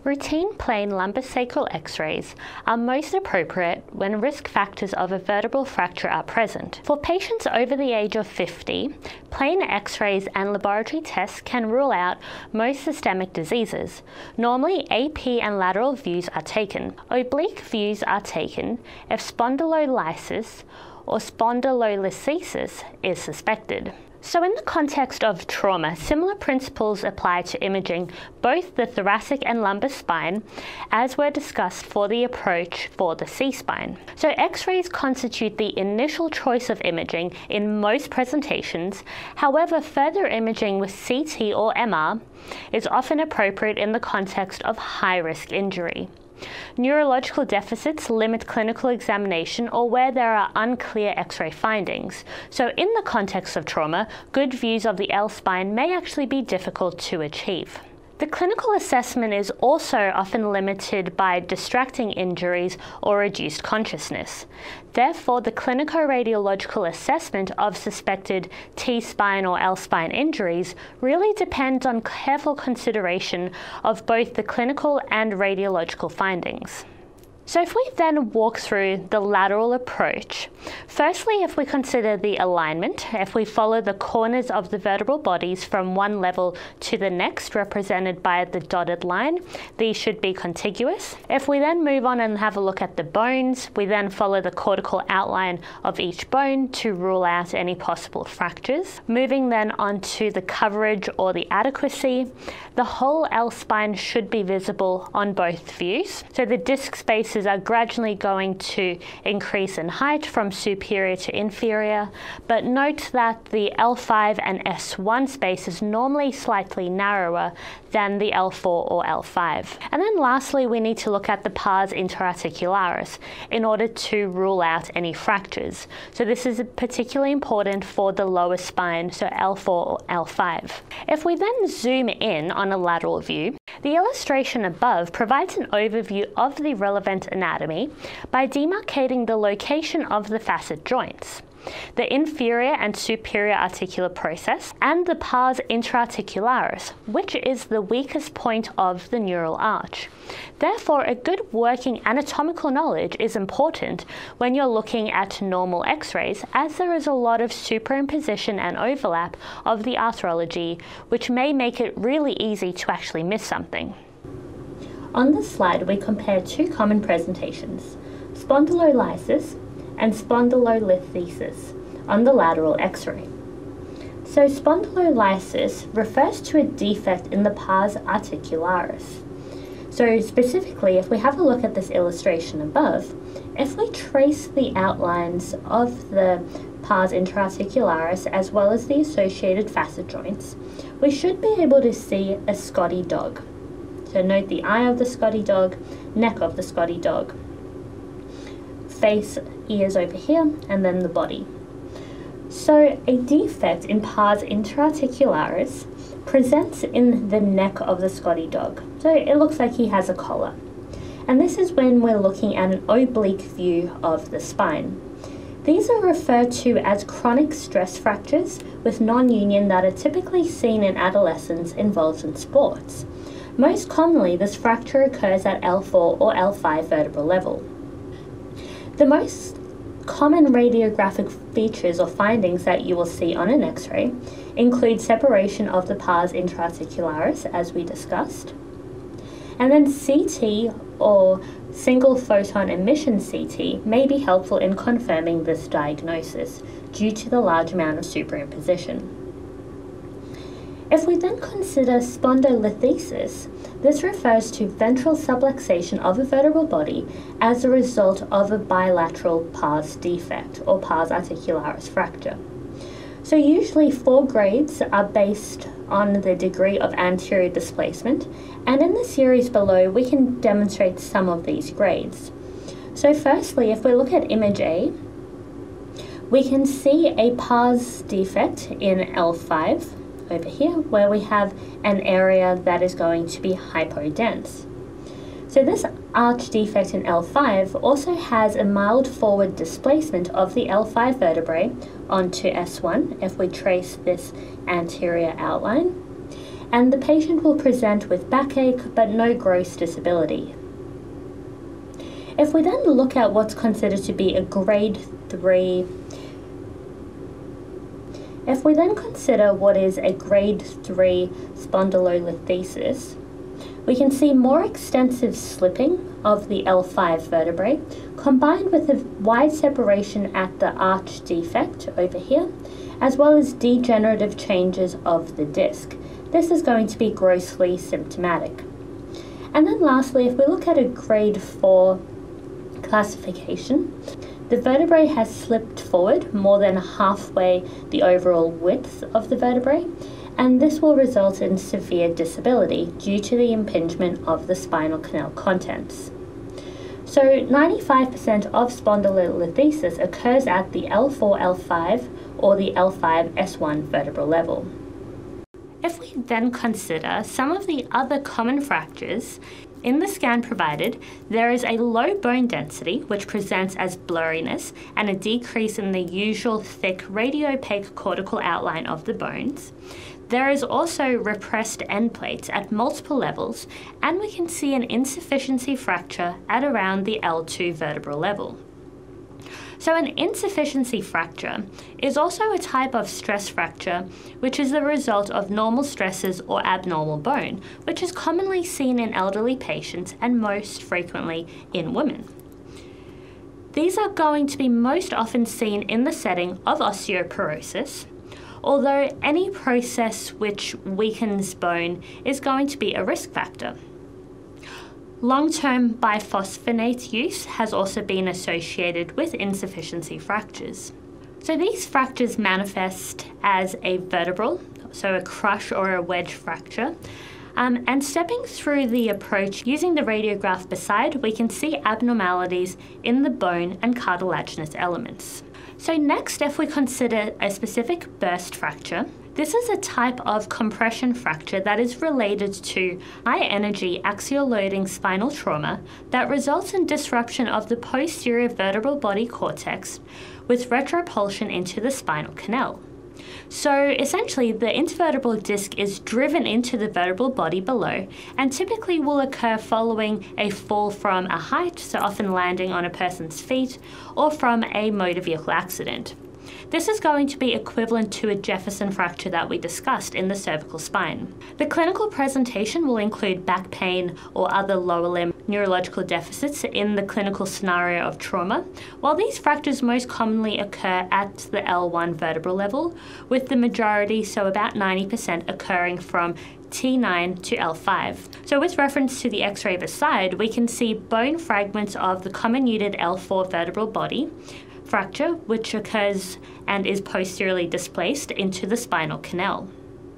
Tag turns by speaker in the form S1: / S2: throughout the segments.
S1: Routine plain lumbosacral x-rays are most appropriate when risk factors of a vertebral fracture are present. For patients over the age of 50, plain x-rays and laboratory tests can rule out most systemic diseases. Normally, AP and lateral views are taken. Oblique views are taken if spondylolysis or spondylolisthesis is suspected. So in the context of trauma, similar principles apply to imaging both the thoracic and lumbar spine, as were discussed for the approach for the C-spine. So X-rays constitute the initial choice of imaging in most presentations. However, further imaging with CT or MR is often appropriate in the context of high-risk injury. Neurological deficits limit clinical examination or where there are unclear X-ray findings. So in the context of trauma, good views of the L-spine may actually be difficult to achieve. The clinical assessment is also often limited by distracting injuries or reduced consciousness. Therefore, the clinico-radiological assessment of suspected T-spine or L-spine injuries really depends on careful consideration of both the clinical and radiological findings. So if we then walk through the lateral approach, firstly, if we consider the alignment, if we follow the corners of the vertebral bodies from one level to the next, represented by the dotted line, these should be contiguous. If we then move on and have a look at the bones, we then follow the cortical outline of each bone to rule out any possible fractures. Moving then on to the coverage or the adequacy, the whole L-spine should be visible on both views. So the disc spaces are gradually going to increase in height from superior to inferior, but note that the L5 and S1 space is normally slightly narrower than the L4 or L5. And then lastly, we need to look at the pars interarticularis in order to rule out any fractures. So this is particularly important for the lower spine, so L4 or L5. If we then zoom in on a lateral view, the illustration above provides an overview of the relevant anatomy by demarcating the location of the facet joints, the inferior and superior articular process, and the pars interarticularis, which is the weakest point of the neural arch. Therefore, a good working anatomical knowledge is important when you're looking at normal X-rays, as there is a lot of superimposition and overlap of the arthrology, which may make it really easy to actually miss something. On this slide, we compare two common presentations, spondylolysis and spondylolisthesis on the lateral X-ray. So spondylolysis refers to a defect in the pars articularis. So specifically, if we have a look at this illustration above, if we trace the outlines of the pars interarticularis as well as the associated facet joints, we should be able to see a Scotty dog. So note the eye of the Scotty dog, neck of the Scotty dog, face, ears over here, and then the body. So a defect in pars interarticularis presents in the neck of the Scotty dog. So it looks like he has a collar. And this is when we're looking at an oblique view of the spine. These are referred to as chronic stress fractures with non-union that are typically seen in adolescents involved in sports. Most commonly, this fracture occurs at L4 or L5 vertebral level. The most common radiographic features or findings that you will see on an X-ray include separation of the pars interarticularis, as we discussed, and then CT or single photon emission CT may be helpful in confirming this diagnosis due to the large amount of superimposition. If we then consider spondylolisthesis, this refers to ventral subluxation of a vertebral body as a result of a bilateral pars defect or pars articularis fracture. So usually 4 grades are based on the degree of anterior displacement, and in the series below we can demonstrate some of these grades. So firstly, if we look at image A, we can see a pars defect in L5 over here, where we have an area that is going to be hypodense. So this arch defect in L5 also has a mild forward displacement of the L5 vertebrae onto S1 if we trace this anterior outline. and the patient will present with backache but no gross disability. If we then look at what's considered to be a grade 3, if we then consider what is a grade 3 spondylolisthesis, we can see more extensive slipping of the L5 vertebrae combined with a wide separation at the arch defect over here, as well as degenerative changes of the disc. This is going to be grossly symptomatic. And then lastly, if we look at a grade 4 classification, the vertebrae has slipped forward more than halfway the overall width of the vertebrae, and this will result in severe disability due to the impingement of the spinal canal contents. So 95% of spondylolisthesis occurs at the L4, L5 or the L5, S1 vertebral level. If we then consider some of the other common fractures, in the scan provided, there is a low bone density, which presents as blurriness and a decrease in the usual thick radiopaque cortical outline of the bones. There is also repressed end plates at multiple levels, and we can see an insufficiency fracture at around the L2 vertebral level. So an insufficiency fracture is also a type of stress fracture, which is the result of normal stresses or abnormal bone, which is commonly seen in elderly patients and most frequently in women. These are going to be most often seen in the setting of osteoporosis, although any process which weakens bone is going to be a risk factor. Long-term biphosphonate use has also been associated with insufficiency fractures. So these fractures manifest as a vertebral, so a crush or a wedge fracture. And stepping through the approach using the radiograph beside, we can see abnormalities in the bone and cartilaginous elements. So next, if we consider a specific burst fracture, this is a type of compression fracture that is related to high-energy axial loading spinal trauma that results in disruption of the posterior vertebral body cortex with retropulsion into the spinal canal. So essentially, the intervertebral disc is driven into the vertebral body below and typically will occur following a fall from a height, so often landing on a person's feet, or from a motor vehicle accident. This is going to be equivalent to a Jefferson fracture that we discussed in the cervical spine. The clinical presentation will include back pain or other lower limb neurological deficits in the clinical scenario of trauma, while these fractures most commonly occur at the L1 vertebral level, with the majority, so about 90%, occurring from T9 to L5. So with reference to the X-ray beside, we can see bone fragments of the comminuted L4 vertebral body fracture, which occurs and is posteriorly displaced into the spinal canal.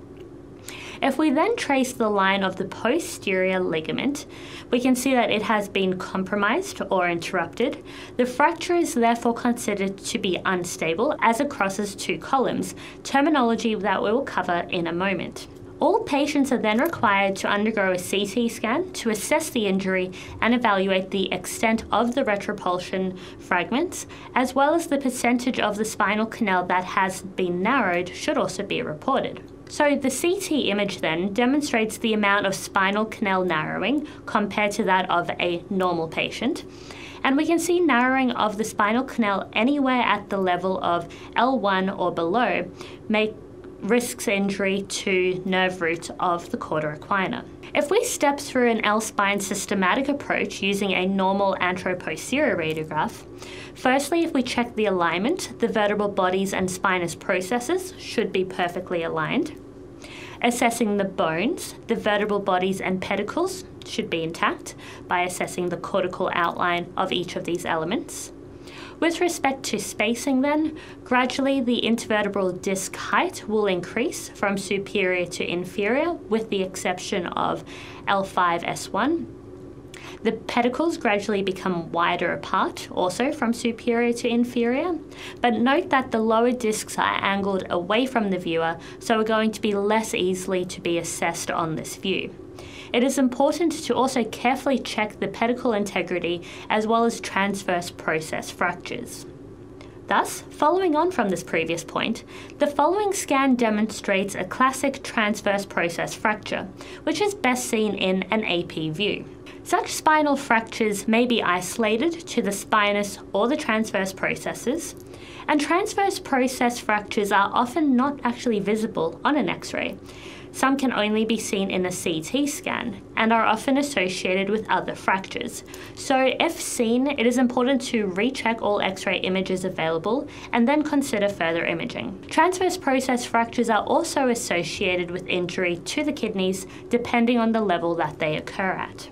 S1: If we then trace the line of the posterior ligament, we can see that it has been compromised or interrupted. The fracture is therefore considered to be unstable as it crosses two columns, terminology that we will cover in a moment. All patients are then required to undergo a CT scan to assess the injury and evaluate the extent of the retropulsion fragments, as well as the percentage of the spinal canal that has been narrowed should also be reported. So the CT image then demonstrates the amount of spinal canal narrowing compared to that of a normal patient. And we can see narrowing of the spinal canal anywhere at the level of L1 or below risks injury to nerve root of the cauda equina. If we step through an L-spine systematic approach using a normal anteroposterior radiograph, firstly, if we check the alignment, the vertebral bodies and spinous processes should be perfectly aligned. Assessing the bones, the vertebral bodies and pedicles should be intact by assessing the cortical outline of each of these elements. With respect to spacing then, gradually the intervertebral disc height will increase from superior to inferior with the exception of L5, S1. The pedicles gradually become wider apart, also from superior to inferior, but note that the lower discs are angled away from the viewer, so are going to be less easily to be assessed on this view. It is important to also carefully check the pedicle integrity as well as transverse process fractures. Thus, following on from this previous point, the following scan demonstrates a classic transverse process fracture, which is best seen in an AP view. Such spinal fractures may be isolated to the spinous or the transverse processes, and transverse process fractures are often not actually visible on an X-ray. Some can only be seen in a CT scan and are often associated with other fractures. So if seen, it is important to recheck all X-ray images available and then consider further imaging. Transverse process fractures are also associated with injury to the kidneys depending on the level that they occur at.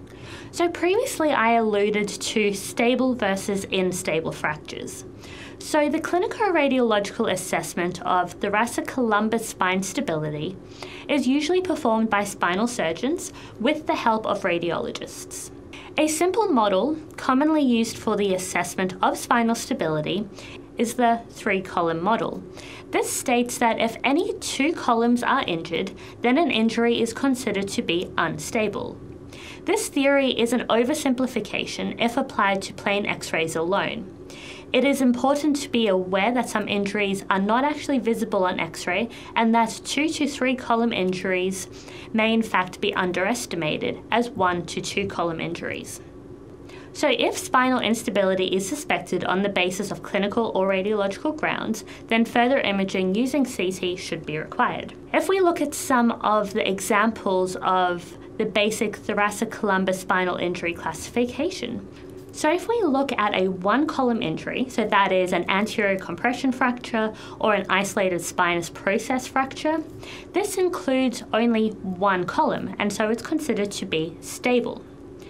S1: So previously I alluded to stable versus unstable fractures. So the clinico-radiological assessment of thoracic-lumbar spine stability is usually performed by spinal surgeons with the help of radiologists. A simple model commonly used for the assessment of spinal stability is the 3-column model. This states that if any 2 columns are injured, then an injury is considered to be unstable. This theory is an oversimplification if applied to plain X-rays alone. It is important to be aware that some injuries are not actually visible on X-ray and that 2 to 3 column injuries may in fact be underestimated as 1 to 2 column injuries. So if spinal instability is suspected on the basis of clinical or radiological grounds, then further imaging using CT should be required. If we look at some of the examples of the basic thoracic lumbar spinal injury classification, so if we look at a 1-column injury, so that is an anterior compression fracture or an isolated spinous process fracture, this includes only 1 column, and so it's considered to be stable.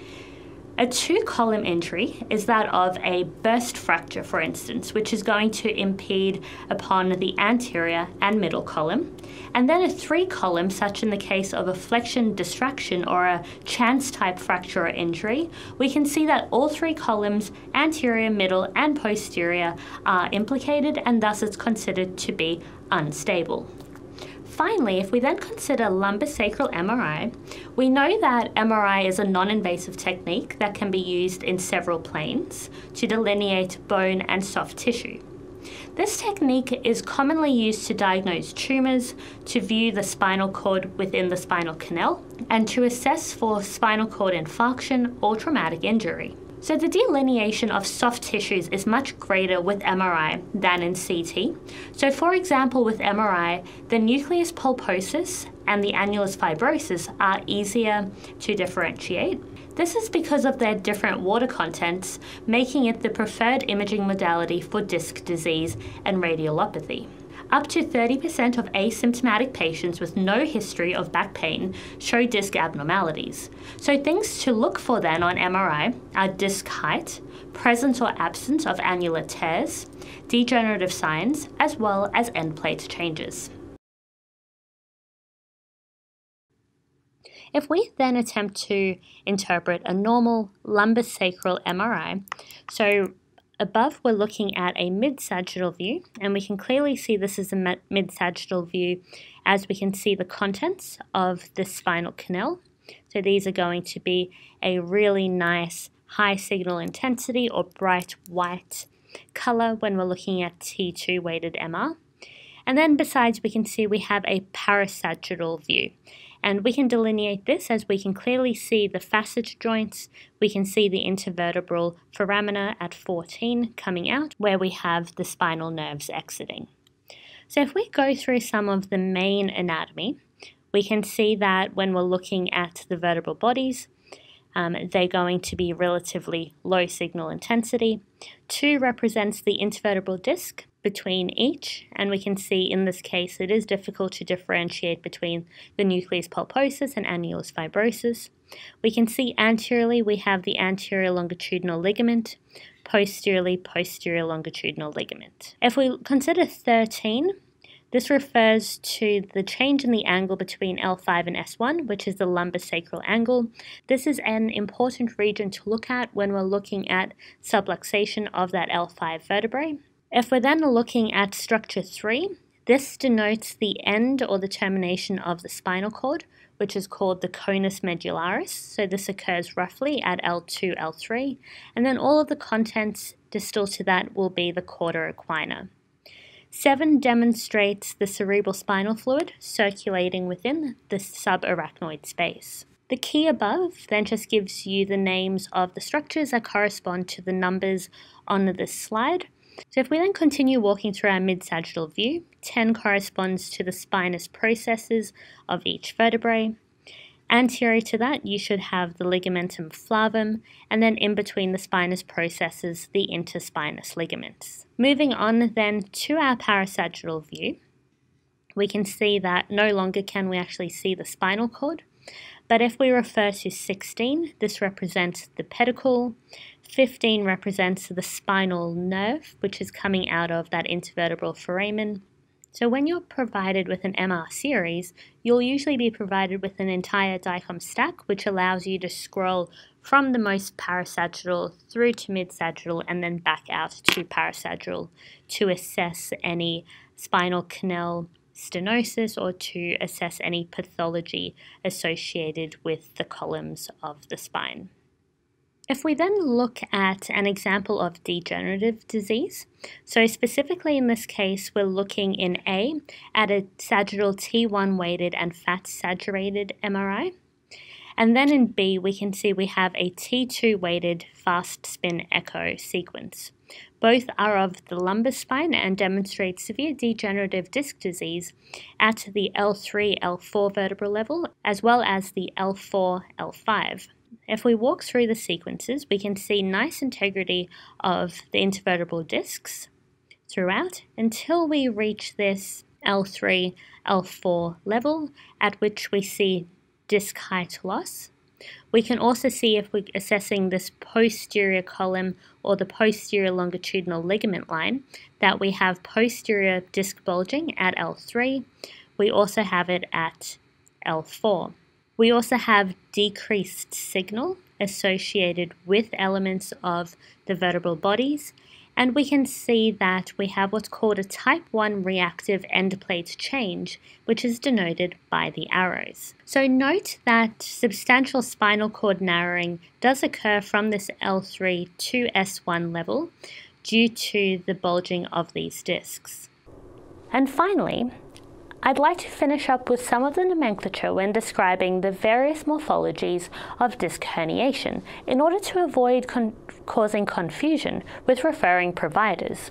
S1: A 2-column injury is that of a burst fracture, for instance, which is going to impede upon the anterior and middle column. And then a 3-column, such in the case of a flexion distraction or a chance-type fracture or injury, we can see that all 3 columns, anterior, middle, and posterior, are implicated, and thus it's considered to be unstable. Finally, if we then consider lumbosacral MRI, we know that MRI is a non-invasive technique that can be used in several planes to delineate bone and soft tissue. This technique is commonly used to diagnose tumors, to view the spinal cord within the spinal canal, and to assess for spinal cord infarction or traumatic injury. So the delineation of soft tissues is much greater with MRI than in CT. So for example, with MRI, the nucleus pulposus and the annulus fibrosus are easier to differentiate. This is because of their different water contents, making it the preferred imaging modality for disc disease and radiolopathy. Up to 30% of asymptomatic patients with no history of back pain show disc abnormalities. So things to look for then on MRI are disc height, presence or absence of annular tears, degenerative signs, as well as end plate changes. If we then attempt to interpret a normal lumbosacral MRI, so above, we're looking at a mid-sagittal view, and we can clearly see this is a mid-sagittal view as we can see the contents of the spinal canal. So these are going to be a really nice high signal intensity or bright white color when we're looking at T2 weighted MR. And then besides, we can see we have a parasagittal view. And we can delineate this as we can clearly see the facet joints, we can see the intervertebral foramina at 14 coming out, where we have the spinal nerves exiting. So if we go through some of the main anatomy, we can see that when we're looking at the vertebral bodies, they're going to be relatively low signal intensity. 2 represents the intervertebral disc between each, and we can see in this case it is difficult to differentiate between the nucleus pulposus and annulus fibrosus. We can see anteriorly we have the anterior longitudinal ligament, posteriorly posterior longitudinal ligament. If we consider 13, this refers to the change in the angle between L5 and S1, which is the lumbosacral angle. This is an important region to look at when we're looking at subluxation of that L5 vertebrae. If we're then looking at structure 3, this denotes the end or the termination of the spinal cord, which is called the conus medullaris. So this occurs roughly at L2, L3, and then all of the contents distal to that will be the cauda equina. 7 demonstrates the cerebral spinal fluid circulating within the subarachnoid space. The key above then just gives you the names of the structures that correspond to the numbers on this slide. So if we then continue walking through our mid-sagittal view, 10 corresponds to the spinous processes of each vertebrae. Anterior to that, you should have the ligamentum flavum, and then in between the spinous processes, the interspinous ligaments. Moving on then to our parasagittal view, we can see that no longer can we actually see the spinal cord, but if we refer to 16, this represents the pedicle, 15 represents the spinal nerve, which is coming out of that intervertebral foramen. So when you're provided with an MR series, you'll usually be provided with an entire DICOM stack, which allows you to scroll from the most parasagittal through to mid-sagittal and then back out to parasagittal to assess any spinal canal stenosis or to assess any pathology associated with the columns of the spine. If we then look at an example of degenerative disease, so specifically in this case, we're looking in A at a sagittal T1 weighted and fat saturated MRI. And then in B, we can see we have a T2 weighted fast spin echo sequence. Both are of the lumbar spine and demonstrate severe degenerative disc disease at the L3, L4 vertebral level, as well as the L4, L5. If we walk through the sequences, we can see nice integrity of the intervertebral discs throughout until we reach this L3, L4 level, at which we see disc height loss. We can also see if we're assessing this posterior column or the posterior longitudinal ligament line that we have posterior disc bulging at L3. We also have it at L4. We also have decreased signal associated with elements of the vertebral bodies, and we can see that we have what's called a type 1 reactive end plate change, which is denoted by the arrows. So note that substantial spinal cord narrowing does occur from this L3 to S1 level due to the bulging of these discs. And finally, I'd like to finish up with some of the nomenclature when describing the various morphologies of disc herniation in order to avoid causing confusion with referring providers.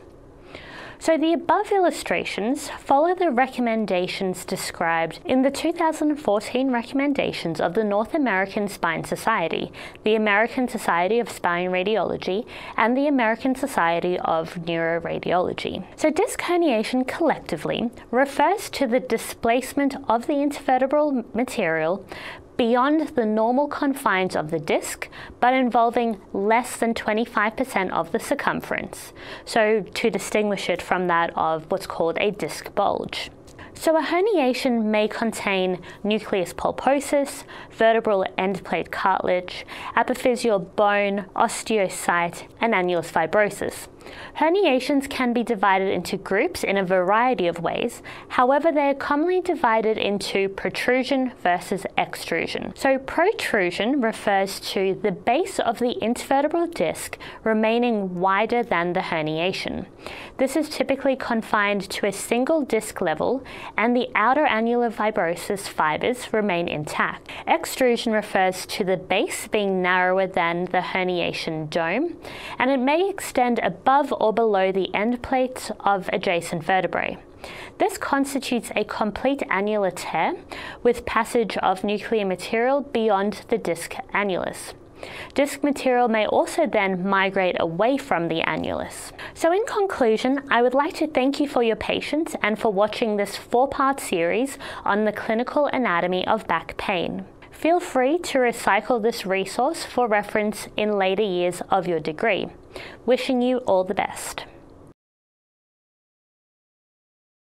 S1: So the above illustrations follow the recommendations described in the 2014 recommendations of the North American Spine Society, the American Society of Spine Radiology, and the American Society of Neuroradiology. So disc herniation collectively refers to the displacement of the intervertebral material beyond the normal confines of the disc, but involving less than 25% of the circumference, so to distinguish it from that of what's called a disc bulge. So a herniation may contain nucleus pulposus, vertebral end plate cartilage, apophyseal bone, osteocyte, and annulus fibrosus. Herniations can be divided into groups in a variety of ways. However, they are commonly divided into protrusion versus extrusion. So protrusion refers to the base of the intervertebral disc remaining wider than the herniation. This is typically confined to a single disc level, and the outer annular fibrosus fibers remain intact. Extrusion refers to the base being narrower than the herniation dome, and it may extend above or below the end plates of adjacent vertebrae. This constitutes a complete annular tear with passage of nuclear material beyond the disc annulus. Disc material may also then migrate away from the annulus. So in conclusion, I would like to thank you for your patience and for watching this 4-part series on the clinical anatomy of back pain. Feel free to recycle this resource for reference in later years of your degree. Wishing you all the best.